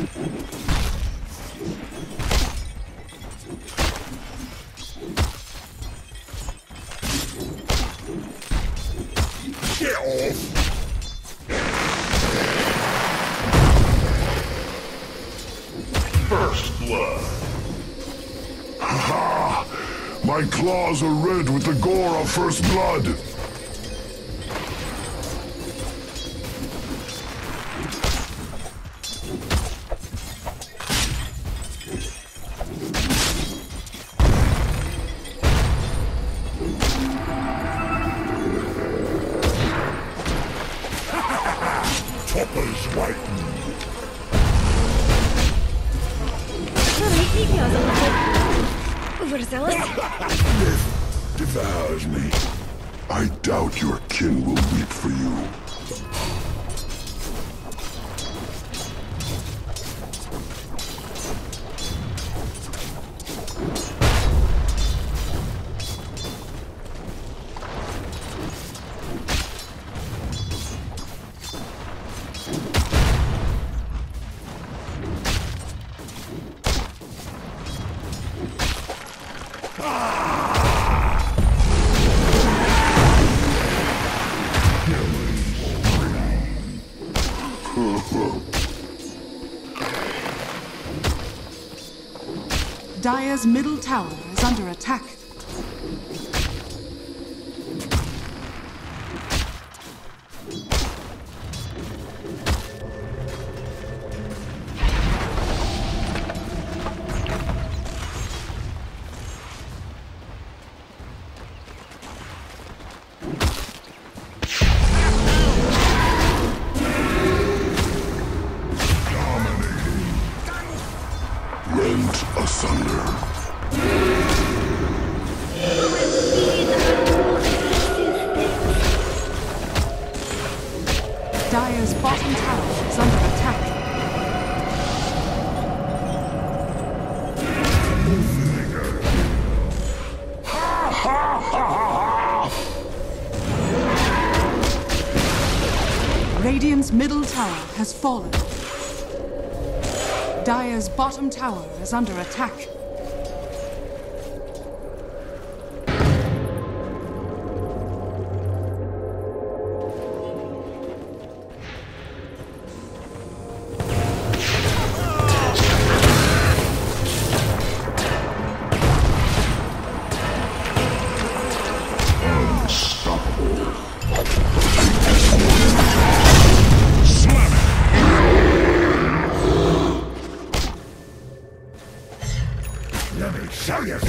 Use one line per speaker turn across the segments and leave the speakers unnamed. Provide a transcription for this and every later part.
First blood.
Ha! My claws are red with the gore of first blood. Toppers whiten.
Overzealous?
Death devours me. I doubt your kin will weep for you.
Dire's middle tower is under attack.
Rent asunder.
Dire's bottom tower is under attack. Radiant's middle tower has fallen. Dire's bottom tower is under attack.
Let me show you.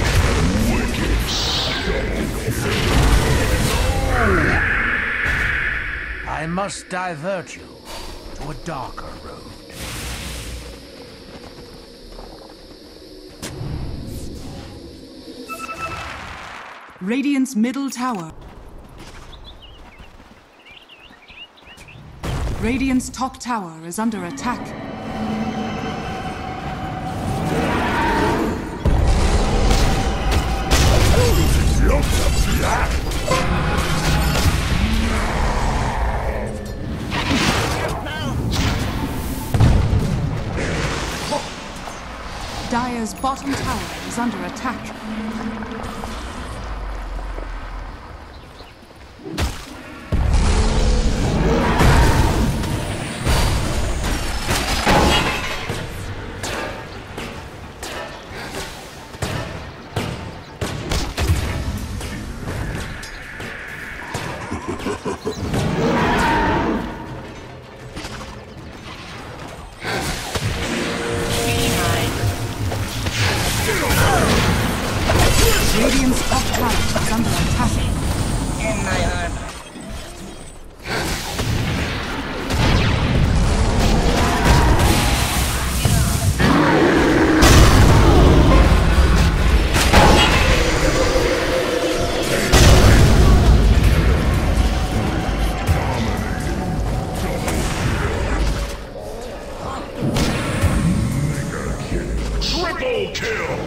I must divert you to a darker road.
Radiant's middle tower. Radiant's top tower is under attack. Dire's bottom tower is under attack. Radiant's top tower is under attack.
In my armor.
Triple kill!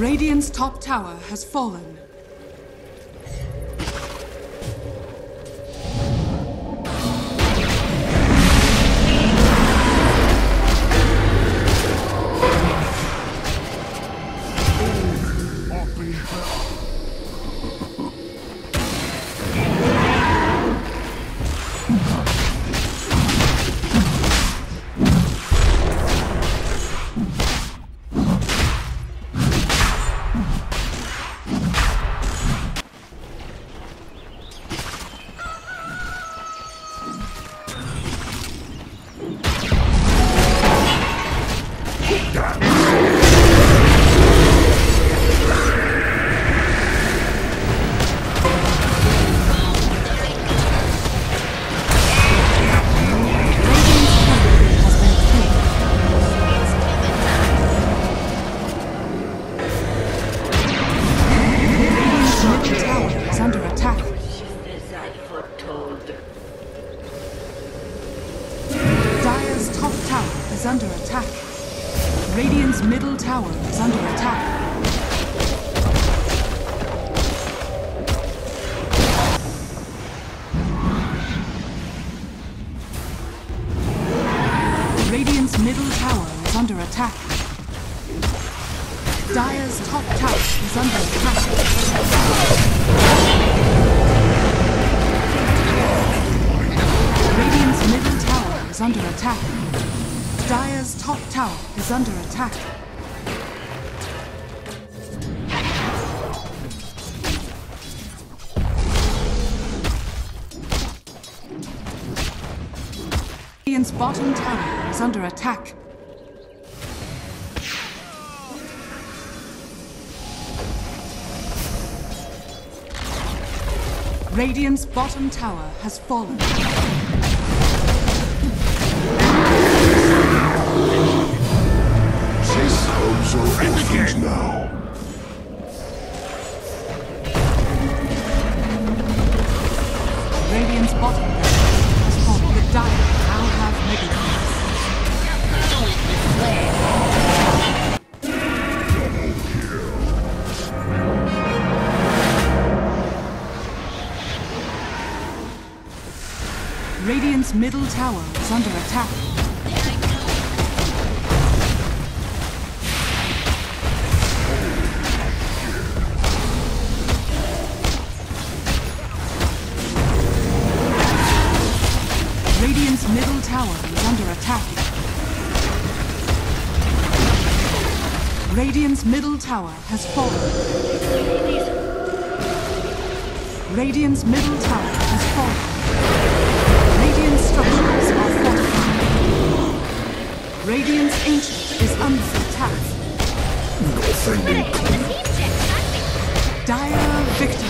Radiant's top tower has fallen. Under attack. Radiant's middle tower is under attack. Radiant's middle tower is under attack. Dire's top tower is under attack. Radiant's middle tower is under attack. Dire's top tower is under attack. Radiant's bottom tower is under attack. Radiant's bottom tower has fallen.
These hubs are orphans now.
Radiant's bottom tower has fallen. The Dire now have Mega Radiant's middle tower is under attack. Radiant's middle tower is under attack. Radiant's middle tower has fallen. Radiant's middle tower has fallen. Radiant structures are fortified. Radiant's ancient is under attack. Dire victory.